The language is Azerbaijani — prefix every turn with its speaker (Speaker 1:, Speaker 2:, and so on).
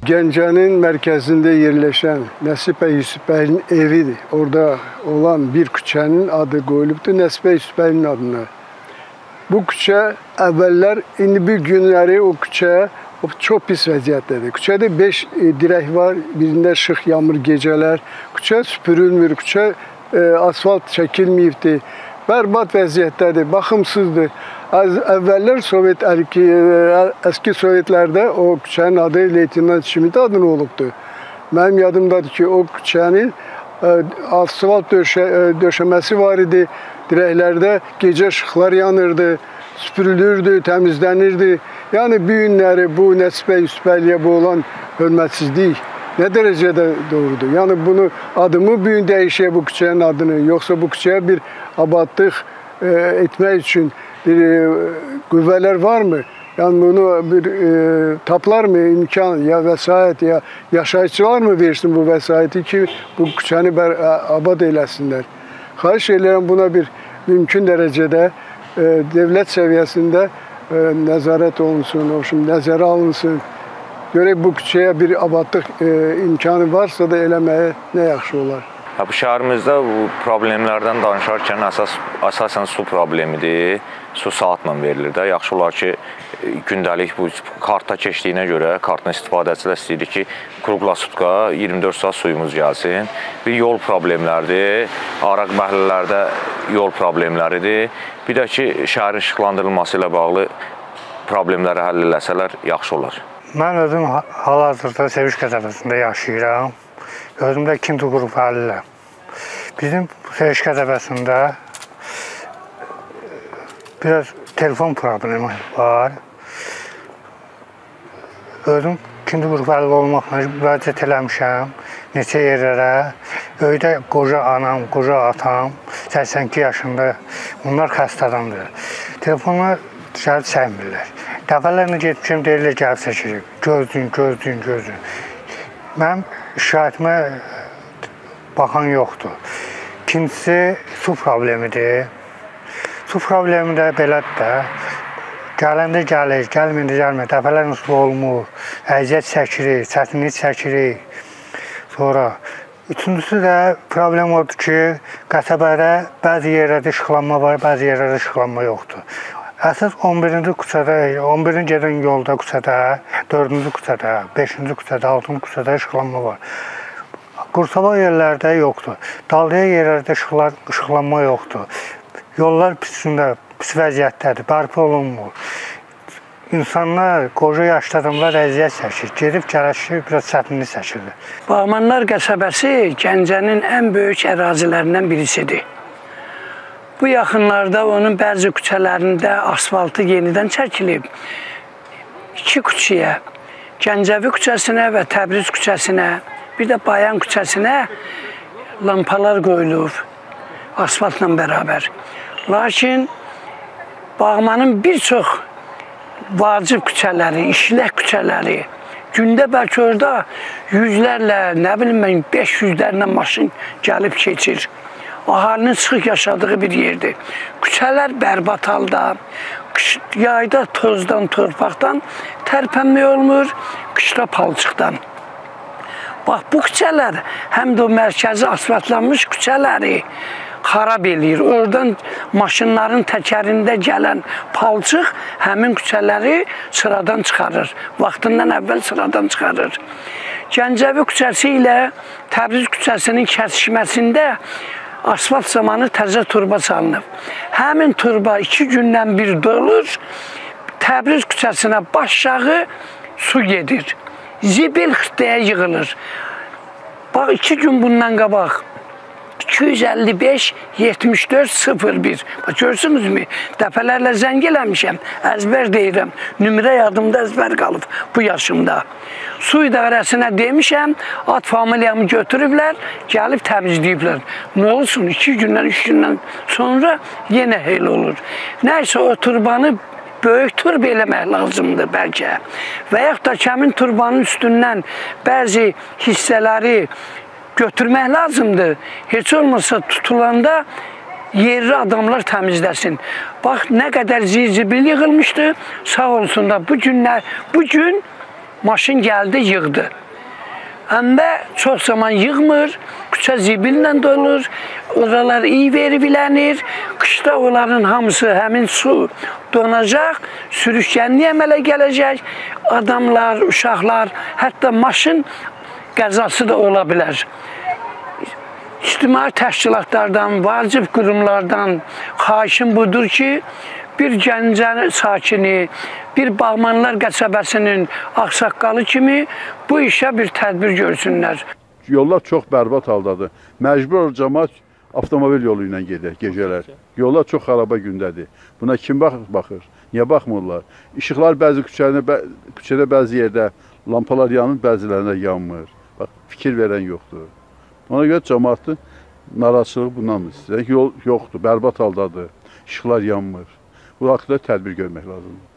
Speaker 1: Gəncənin mərkəzində yerləşən Nəsib bəy Yusif bəyin evidir. Orada olan bir küçənin adı qoyulubdur Nəsib bəy Yusif bəyin adına. Bu küçə əvvəllər, indi bir günləri o küçə çox pis vəziyyətdədir. Küçədə 5 dirək var, birində işıq yanmır gecələr. Küçə süpürülmür, küçə asfalt çəkilməyibdir. Bərbad vəziyyətdədir, baxımsızdır. Əvvəllər əski Sovetlərdə o küçənin adı Leytenant Şmit adına olubdur. Mənim yadımdadır ki, o küçənin asfalt döşəməsi var idi. Dirəklərdə gecə işıqlar yanırdı, süpürülürdü, təmizlənirdi. Yəni bu günləri bu Nəsib bəy Yusif bəyliyə bu olan hörmətsizlik nə dərəcədə doğrudur? Yəni bunu adımı bu gün dəyişək bu küçənin adını, yoxsa bu küçəyə bir abadlıq etmək üçün bir qüvvələr varmı? Yəni bunu bir taplarmı imkan ya vəsait ya yaşayıcılar mı versin bu vəsaiti ki bu küçəni abad eləsinlər? Xahiş edirəm buna bir mümkün dərəcədə dövlət səviyyəsində nəzarət olunsun, nəzərə alınsın. Görək bu küçəyə bir abadlıq imkanı varsa da eləməyə nə yaxşı olar?
Speaker 2: Bu şəhərimizdə bu problemlərdən danışarkən əsasən su problemidir. Su saatla verilir də. Yaxşı olar ki, gündəlik bu karta keçdiyinə görə kartın istifadəçilər istəyir ki, kruqlasutka 24 saat suyumuz gəlsin. Bir yol problemləridir, araq məhəllələrdə yol problemləridir. Bir də ki, şəhərin işıqlandırılması ilə bağlı problemləri həll eləsələr yaxşı olar.
Speaker 3: Mən özüm hal-hazırda Seviş qəzəbəsində yaşayıram. Özümdə 2-ci qrup əliləm. Bizim Seviş qəzəbəsində biraz telefon problemi var. Özüm 2-ci qrup əlil olmaqla müraciət eləmişəm neçə yerlərə. Öydə qoca anam, qoca atam, 82 yaşında, bunlar xəstədandır. Telefonlar dışarı çəkmirlər. Dəfələrlə getmişəm, deyirlər gəlib çəkirik. Gözləyin. Mənim şikayətimə baxan yoxdur. İkincisi, su problemidir. Su problemi də belədir də. Gələndə gəlir, gəlməyəndə gəlmir. Dəfələrlə su olmur. Əziyyət çəkirik, çətinlik çəkirik. Sonra, üçüncüsü də problem odur ki, qəsəbədə bəzi yerlərdə işıqlanma var, bəzi yerlərdə işıqlanma yoxdur. Əsas 11-ci küçədə, 11-ci gedən yolda küçədə, 4-cü küçədə, 5-ci küçədə, 6-cı küçədə işıqlanma var. Qursava yerlərdə yoxdur. Dalya yerlərdə işıqlanma yoxdur. Yollar pis vəziyyətdədir, bərpa olunmur. İnsanlar, qoca yaşlı adamlar əziyyət çəkir, gedib gələşir, biraz çətinlik çəkirlər.
Speaker 4: Bağmanlar qəsəbəsi Gəncənin ən böyük ərazilərindən birisidir. Bu yaxınlarda onun bəzi küçələrində asfaltı yenidən çəkilib. 2 küçəyə, Gəncəvi küçəsinə və Təbriz küçəsinə, bir də Bayan küçəsinə lampalar qoyulub asfaltla bərabər. Lakin Bağmanın bir çox vacib küçələri, işlək küçələri, gündə bəlkə orada yüzlərlə, nə bilim mən, 500-lərlə maşın gəlib keçir. Ahalinin sıxıq yaşadığı bir yerdir. Küçələr bərbad halda, yayda tozdan, torpaqdan tərpənmək olmur, qışda palçıqdan. Bax, bu küçələr həm də o mərkəzi asfaltlanmış küçələri xarab eləyir. Oradan maşınların təkərində gələn palçıq həmin küçələri sıradan çıxarır. Vaxtından əvvəl sıradan çıxarır. Gəncəvi küçəsi ilə Təbriz küçəsinin kəsişməsində asfalt zamanı təzə turba salınıb. Həmin turba 2 gündən bir dolur, Təbriz küçəsinə başağı su gedir. Zibil xıttaya yığılır. Bax, 2 gün bundan qabaq 255-74-01. Bax, görsünüzmü? Dəfələrlə zəng eləmişəm, əzbər deyirəm. Nümerə yadımda əzbər qalıb bu yaşımda. Su idarəsinə demişəm, ad familiyamı götürüblər, gəlib təmizləyiblər. Nə olsun, 2 gündən, 3 gündən sonra yenə heyl olur. Nəysə, o turbanı böyük turb eləmək lazımdır bəlkə. Və yaxud da həmin turbanın üstündən bəzi hissələri götürmək lazımdır. Heç olmasa tutulanda yerli adamlar təmizləsin. Bax, nə qədər zibil yığılmışdı, sağ olsun da bu gün maşın gəldi, yığdı. Həm də çox zaman yığmır, küçə zibillə dolur, oralar iyi veribilənir, qışda onların hamısı həmin su donacaq, sürüşkənliyə əmələ gələcək, adamlar, uşaqlar, hətta maşın qəzası da ola bilər. İctimai təşkilatlardan, vacib qurumlardan xahişim budur ki, bir Gəncə sakini, bir Bağmanlar qəsəbəsinin ağsaqqalı kimi bu işə bir tədbir görsünlər.
Speaker 5: Yollar çox bərbad haldadır. Məcbur cəmaət avtomobil yolu ilə gedir gecələr. Yollar çox xaraba gündədir. Buna kim baxır? Niyə baxmırlar? İşıqlar bəzi küçədə bəzi yerdə lampalar yanır, bəzilərində yanmır. Bax, fikir verən yoxdur. Ona görə cəmaətin narazılığı bundandır. Yol yoxdur, bərbad haldadır. İşıqlar yanmır. Bu haqqda tədbir görmək lazımdır.